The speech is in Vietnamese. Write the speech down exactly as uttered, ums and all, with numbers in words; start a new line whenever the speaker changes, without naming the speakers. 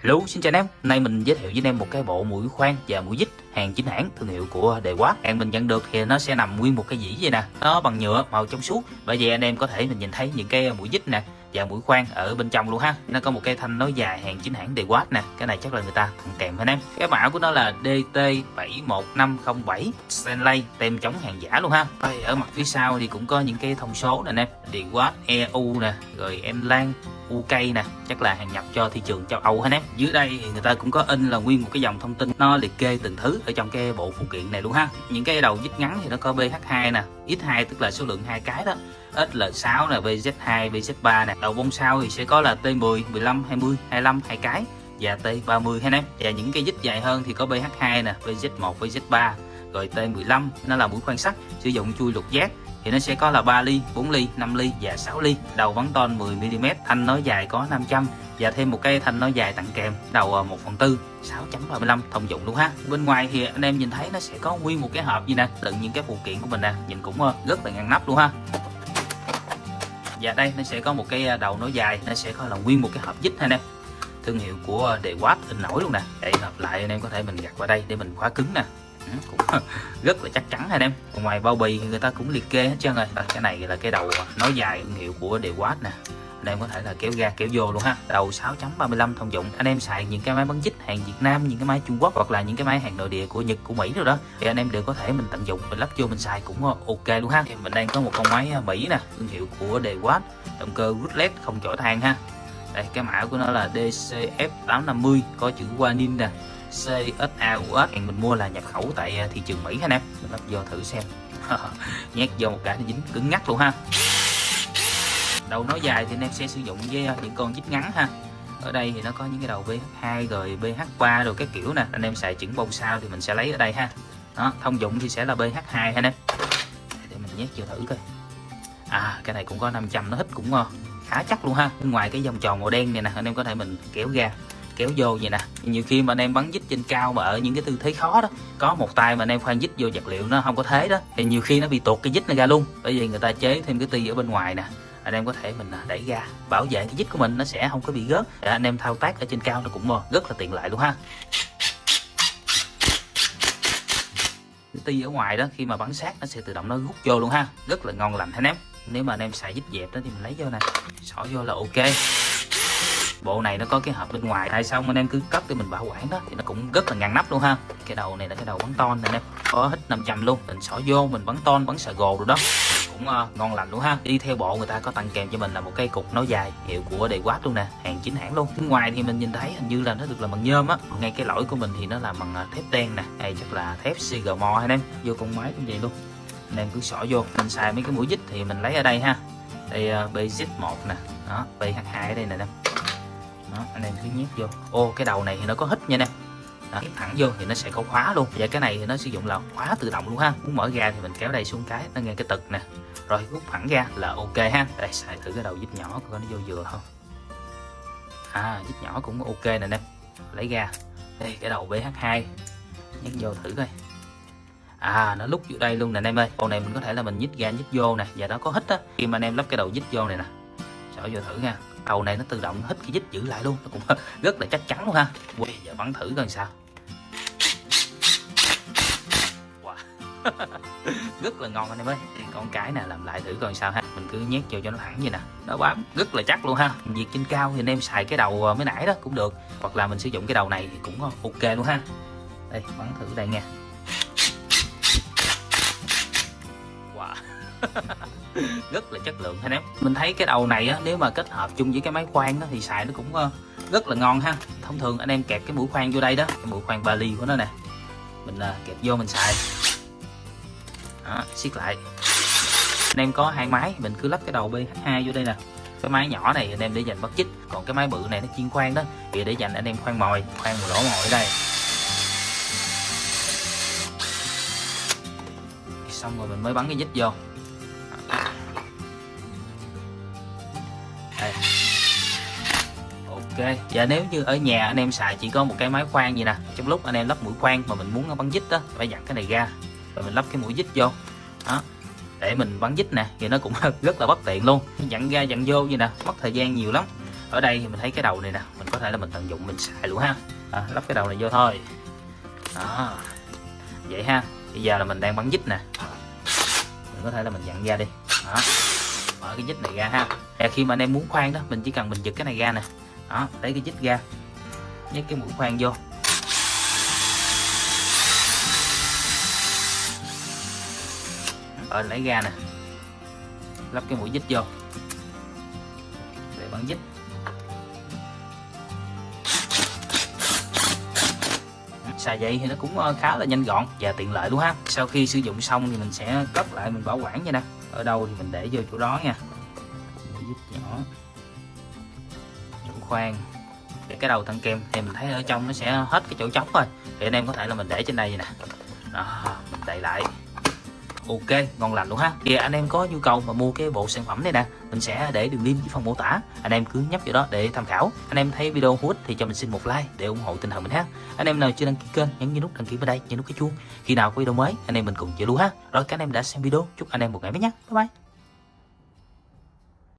Hello, xin chào anh em. Hôm nay mình giới thiệu với anh em một cái bộ mũi khoan và mũi dít hàng chính hãng thương hiệu của Dewalt. Hàng mình nhận được thì nó sẽ nằm nguyên một cái dĩ vậy nè, nó bằng nhựa màu trong suốt. Bởi vậy anh em có thể mình nhìn thấy những cái mũi dít nè và mũi khoan ở bên trong luôn ha. Nó có một cái thanh nối dài hàng chính hãng Dewalt nè. Cái này chắc là người ta tặng kèm anh em. Cái mã của nó là D T bảy một năm không bảy Stanley, tem chống hàng giả luôn ha. Rồi, ở mặt phía sau thì cũng có những cái thông số nè anh em. Dewalt E U nè, rồi Enlan u ca nè, chắc là hàng nhập cho thị trường châu Âu hết em. Dưới đây thì người ta cũng có in là nguyên một cái dòng thông tin, nó liệt kê từng thứ ở trong cái bộ phụ kiện này luôn ha. Những cái đầu dít ngắn thì nó có B H hai nè, X hai tức là số lượng hai cái đó, L sáu nè, B Z hai, B Z ba nè. Đầu bông sau thì sẽ có là T mười, mười lăm, hai mươi, hai mươi lăm hai cái và T ba mươi ha em. Và những cái dít dài hơn thì có B H hai nè, B Z một, B Z ba, rồi T mười lăm nó là mũi khoan sắt sử dụng chui lục giác thì nó sẽ có là ba ly, bốn ly, năm ly và sáu ly. Đầu bắn ton mười mi li mét, thanh nối dài có năm trăm và thêm một cái thanh nối dài tặng kèm, đầu một phần tư, sáu chấm ba mươi lăm thông dụng luôn ha. Bên ngoài thì anh em nhìn thấy nó sẽ có nguyên một cái hộp gì nè, đựng những cái phụ kiện của mình nè, nhìn cũng rất là ngăn nắp luôn ha. Và đây nó sẽ có một cái đầu nối dài, nó sẽ có là nguyên một cái hộp dít ha anh em. Thương hiệu của Dewalt in nổi luôn nè. Để hợp lại anh em có thể mình gạt vào đây để mình khóa cứng nè. Cũng rất là chắc chắn anh em. Ngoài bao bì thì người ta cũng liệt kê hết trơn rồi. Cái này là cái đầu nối dài thương hiệu của Dewalt nè. Anh em có thể là kéo ra kéo vô luôn ha. Đầu sáu chấm ba mươi lăm thông dụng. Anh em xài những cái máy bắn dít hàng Việt Nam, những cái máy Trung Quốc hoặc là những cái máy hàng nội địa của Nhật, của Mỹ rồi đó, thì anh em đều có thể mình tận dụng, mình lắp vô mình xài cũng ok luôn ha. Thì mình đang có một con máy Mỹ nè, thương hiệu của Dewalt, động cơ Rutledge không chổi than ha. Đây, cái mã của nó là D C F tám năm mươi, có chữ Wanin nè, C S A U S. Mình mua là nhập khẩu tại thị trường Mỹ anh em. Mình lắp vô thử xem. Nhét vô một cái nó dính cứng ngắt luôn ha. Đầu nối dài thì anh em sẽ sử dụng với những con dít ngắn ha. Ở đây thì nó có những cái đầu B H hai rồi B H ba rồi các kiểu nè. Anh em xài chỉnh bông sao thì mình sẽ lấy ở đây ha. Đó, thông dụng thì sẽ là B H hai anh em. Để mình nhét vô thử coi. À, cái này cũng có năm trăm, nó hít cũng khá chắc luôn ha. Bên ngoài cái vòng tròn màu đen này nè, anh em có thể mình kéo ra kéo vô vậy nè. Nhiều khi mà anh em bắn dít trên cao mà ở những cái tư thế khó đó, có một tay mà anh em khoan dít vô vật liệu nó không có thế đó, thì nhiều khi nó bị tuột cái dít này ra luôn. Bởi vì người ta chế thêm cái ti ở bên ngoài nè, anh em có thể mình đẩy ra bảo vệ cái dít của mình nó sẽ không có bị rớt. Để anh em thao tác ở trên cao nó cũng rất là tiện lợi luôn ha. Cái ti ở ngoài đó khi mà bắn sát nó sẽ tự động nó rút vô luôn ha, rất là ngon lành anh em. Nếu mà anh em xài dít dẹp đó thì mình lấy vô nè, xỏ vô là ok. Bộ này nó có cái hộp bên ngoài, tại xong anh em cứ cất để mình bảo quản đó thì nó cũng rất là ngăn nắp luôn ha. Cái đầu này là cái đầu bắn ton này nè, có hít năm trăm luôn, mình xỏ vô mình bắn ton bắn sờ gồ rồi đó, cũng uh, ngon lành luôn ha. Đi theo bộ người ta có tặng kèm cho mình là một cái cục nối dài hiệu của Dewalt luôn nè, hàng chính hãng luôn. Bên ngoài thì mình nhìn thấy hình như là nó được làm bằng nhôm á, ngay cái lỗi của mình thì nó làm bằng thép đen nè, hay chắc là thép xê giê mo anh em. Vô con máy cũng vậy luôn, anh em cứ xỏ vô. Mình xài mấy cái mũi dít thì mình lấy ở đây ha. Đây uh, B Z một nè, đó, B H hai ở đây nè em. Đó, anh em cứ nhét vô. Ô, cái đầu này thì nó có hít nha nè. Nhét thẳng vô thì nó sẽ có khóa luôn. Và cái này thì nó sử dụng là khóa tự động luôn ha. Muốn mở ra thì mình kéo đây xuống cái nó nghe cái tực nè, rồi rút thẳng ra là ok ha. Đây, xài thử cái đầu dít nhỏ coi nó vô vừa không. À, dít nhỏ cũng ok nè em. Lấy ra. Đây, cái đầu B H hai nhét vô thử coi. À, nó lúc vô đây luôn nè anh em ơi. Con này mình có thể là mình nhích ra nhích vô nè, và nó có hít á. Khi mà anh em lắp cái đầu dít vô này nè, xỏ vô thử nha. Đầu này nó tự động hít cái dít giữ lại luôn, nó cũng rất là chắc chắn luôn ha. Bây giờ bắn thử coi sao. Wow. Rất là ngon anh em ơi. Con cái nè, làm lại thử coi sao ha. Mình cứ nhét vô cho nó thẳng vậy nè, nó bám rất là chắc luôn ha. Việc trên cao thì anh em xài cái đầu mới nãy đó cũng được, hoặc là mình sử dụng cái đầu này thì cũng ok luôn ha. Đây, bắn thử đây nha. Wow. Rất là chất lượng anh em. Mình thấy cái đầu này á, nếu mà kết hợp chung với cái máy khoan á, thì xài nó cũng rất là ngon ha. Thông thường anh em kẹp cái mũi khoan vô đây đó, cái mũi khoan ba ly của nó nè, mình kẹp vô mình xài đó, siết lại. Anh em có hai máy mình cứ lắp cái đầu B H hai vô đây nè. Cái máy nhỏ này anh em để dành bắt chích, còn cái máy bự này nó chuyên khoan đó thì để dành anh em khoan mồi, khoan một lỗ mồi ở đây. Xong rồi mình mới bắn cái dít vô. Đây. Ok. Và nếu như ở nhà anh em xài chỉ có một cái máy khoan gì nè, trong lúc anh em lắp mũi khoan mà mình muốn bắn dít đó, phải giặt cái này ra rồi mình lắp cái mũi dít vô đó để mình bắn dít nè, thì nó cũng rất là bất tiện luôn. Dặn ra dặn vô vậy nè, mất thời gian nhiều lắm. Ở đây thì mình thấy cái đầu này nè, mình có thể là mình tận dụng mình xài luôn ha. À, lắp cái đầu này vô thôi. Đó. Vậy ha. Bây giờ là mình đang bắn vít nè. Mình có thể là mình dặn ra đi. Đó. Mở cái vít này ra ha. Và khi mà anh em muốn khoan đó, mình chỉ cần mình giật cái này ra nè. Đó, lấy cái vít ra. Nhét cái mũi khoan vô. Rồi lấy ra nè. Lắp cái mũi vít vô. Để bắn vít. Xài vậy thì nó cũng khá là nhanh gọn và tiện lợi luôn ha. Sau khi sử dụng xong thì mình sẽ cất lại, mình bảo quản vậy nè. Ở đâu thì mình để vô chỗ đó nha. Giúp nhỏ chỗ khoan. Cái đầu thân kem thì mình thấy ở trong nó sẽ hết cái chỗ trống thôi. Thì anh em có thể là mình để trên đây vậy nè. Đó, mình đậy lại. Ok, ngon lành luôn ha. Thì anh em có nhu cầu mà mua cái bộ sản phẩm này nè, mình sẽ để đường link dưới phần mô tả. Anh em cứ nhấp vào đó để tham khảo. Anh em thấy video hữu ích thì cho mình xin một like để ủng hộ tinh thần mình ha. Anh em nào chưa đăng ký kênh, nhấn nút đăng ký bên đây, nhấn nút cái chuông. Khi nào có video mới, anh em mình cùng chơi luôn ha. Rồi các anh em đã xem video, chúc anh em một ngày mới nhé. Bye bye.